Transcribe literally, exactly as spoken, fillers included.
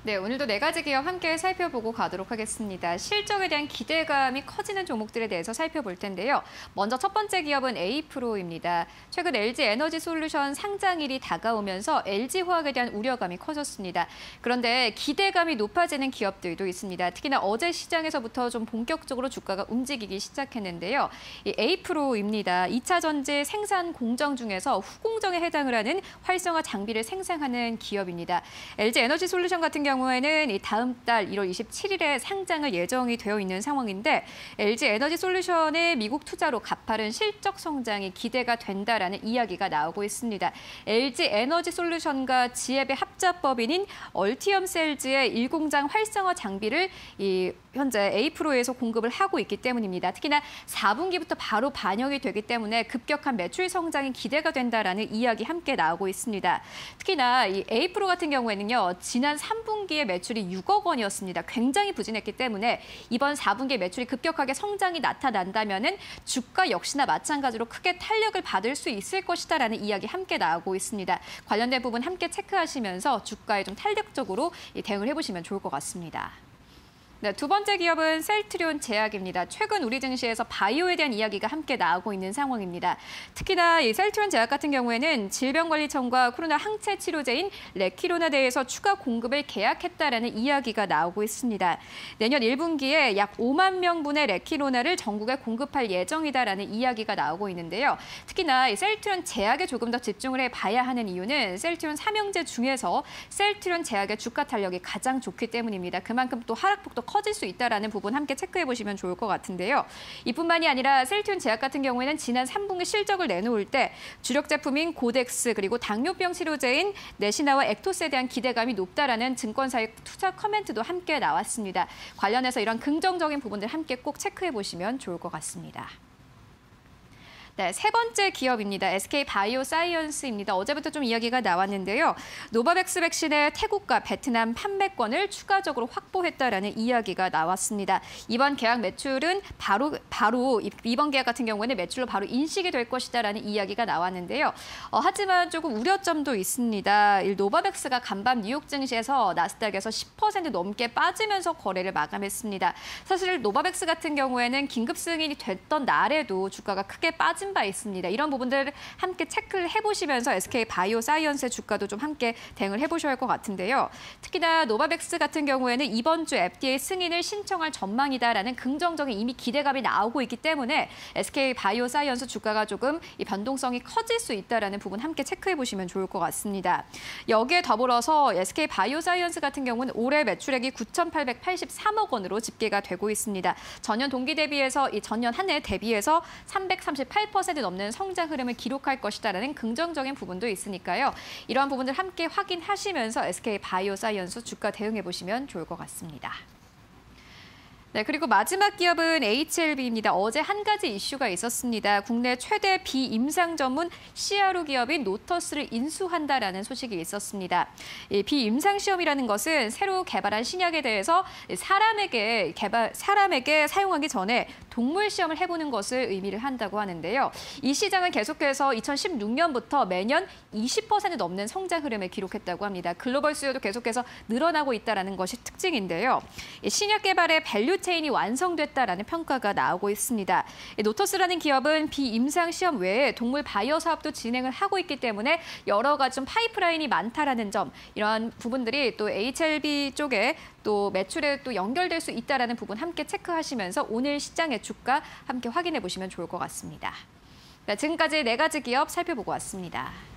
네, 오늘도 네 가지 기업 함께 살펴보고 가도록 하겠습니다. 실적에 대한 기대감이 커지는 종목들에 대해서 살펴볼 텐데요. 먼저 첫 번째 기업은 에이프로입니다. 최근 엘지에너지솔루션 상장일이 다가오면서 엘지화학에 대한 우려감이 커졌습니다. 그런데 기대감이 높아지는 기업들도 있습니다. 특히나 어제 시장에서부터 좀 본격적으로 주가가 움직이기 시작했는데요. 이 에이프로입니다. 이 차 전지 생산 공정 중에서 후공정에 해당을 하는 활성화 장비를 생산하는 기업입니다. 엘지에너지솔루션 같은 경우 경우에는 다음 달 일월 이십칠일에 상장을 예정이 되어 있는 상황인데 엘지에너지솔루션의 미국 투자로 가파른 실적 성장이 기대가 된다라는 이야기가 나오고 있습니다. 엘지에너지솔루션과 지앱의 합작법인인 얼티엄셀즈의 일 공장 활성화 장비를 이 현재 에이프로에서 공급을 하고 있기 때문입니다. 특히나 사 분기부터 바로 반영이 되기 때문에 급격한 매출 성장이 기대가 된다라는 이야기 함께 나오고 있습니다. 특히나 이 에이프로 같은 경우에는요, 지난 삼 분기에 매출이 육억 원이었습니다. 굉장히 부진했기 때문에 이번 사 분기에 매출이 급격하게 성장이 나타난다면은 주가 역시나 마찬가지로 크게 탄력을 받을 수 있을 것이다라는 이야기 함께 나오고 있습니다. 관련된 부분 함께 체크하시면서 주가에 좀 탄력적으로 대응을 해보시면 좋을 것 같습니다. 네, 두 번째 기업은 셀트리온 제약입니다. 최근 우리 증시에서 바이오에 대한 이야기가 함께 나오고 있는 상황입니다. 특히나 이 셀트리온 제약 같은 경우에는 질병관리청과 코로나 항체 치료제인 레키로나 대해서 추가 공급을 계약했다라는 이야기가 나오고 있습니다. 내년 일 분기에 약 오만 명분의 레키로나를 전국에 공급할 예정이다라는 이야기가 나오고 있는데요. 특히나 이 셀트리온 제약에 조금 더 집중을 해봐야 하는 이유는 셀트리온 삼형제 중에서 셀트리온 제약의 주가 탄력이 가장 좋기 때문입니다. 그만큼 또 하락폭도 커질 수 있다라는 부분 함께 체크해 보시면 좋을 것 같은데요. 이뿐만이 아니라 셀트리온 제약 같은 경우에는 지난 삼 분기 실적을 내놓을 때 주력 제품인 고덱스 그리고 당뇨병 치료제인 네시나와 액토스에 대한 기대감이 높다라는 증권사의 투자 커멘트도 함께 나왔습니다. 관련해서 이런 긍정적인 부분들 함께 꼭 체크해 보시면 좋을 것 같습니다. 네, 세 번째 기업입니다. 에스케이바이오사이언스입니다. 어제부터 좀 이야기가 나왔는데요. 노바백스 백신의 태국과 베트남 판매권을 추가적으로 확보했다라는 이야기가 나왔습니다. 이번 계약 매출은 바로 바로 이번 계약 같은 경우에는 매출로 바로 인식이 될 것이다라는 이야기가 나왔는데요. 어, 하지만 조금 우려점도 있습니다. 이 노바백스가 간밤 뉴욕 증시에서 나스닥에서 십 퍼센트 넘게 빠지면서 거래를 마감했습니다. 사실 노바백스 같은 경우에는 긴급 승인이 됐던 날에도 주가가 크게 빠지 바 있습니다. 이런 부분들을 함께 체크를 해보시면서 에스케이바이오사이언스의 주가도 좀 함께 대응을 해보셔야 할 것 같은데요. 특히나 노바백스 같은 경우에는 이번 주 에프디에이 승인을 신청할 전망이다라는 긍정적인 이미 기대감이 나오고 있기 때문에 에스케이바이오사이언스 주가가 조금 이 변동성이 커질 수 있다라는 부분 함께 체크해보시면 좋을 것 같습니다. 여기에 더불어서 에스케이바이오사이언스 같은 경우는 올해 매출액이 구천팔백팔십삼억 원으로 집계가 되고 있습니다. 전년 동기 대비해서 이 전년 한 해 대비해서 삼백삼십팔 퍼센트 넘는 성장 흐름을 기록할 것이다라는 긍정적인 부분도 있으니까요. 이러한 부분들 함께 확인하시면서 에스케이바이오사이언스 주가 대응해 보시면 좋을 것 같습니다. 네, 그리고 마지막 기업은 에이치엘비입니다. 어제 한 가지 이슈가 있었습니다. 국내 최대 비임상 전문 씨아르오 기업인 노터스를 인수한다라는 소식이 있었습니다. 이 비임상 시험이라는 것은 새로 개발한 신약에 대해서 사람에게 개발 사람에게 사용하기 전에 동물 시험을 해보는 것을 의미를 한다고 하는데요. 이 시장은 계속해서 이천십육 년부터 매년 이십 퍼센트 넘는 성장 흐름을 기록했다고 합니다. 글로벌 수요도 계속해서 늘어나고 있다는 것이 특징인데요. 신약 개발의 밸류 체인이 완성됐다라는 평가가 나오고 있습니다. 노터스라는 기업은 비임상 시험 외에 동물 바이오 사업도 진행을 하고 있기 때문에 여러 가지 좀 파이프라인이 많다라는 점, 이런 부분들이 또 에이치엘비 쪽에 또 매출에 또 연결될 수 있다라는 부분 함께 체크하시면서 오늘 시장의 주가 함께 확인해 보시면 좋을 것 같습니다. 네, 지금까지 네 가지 기업 살펴보고 왔습니다.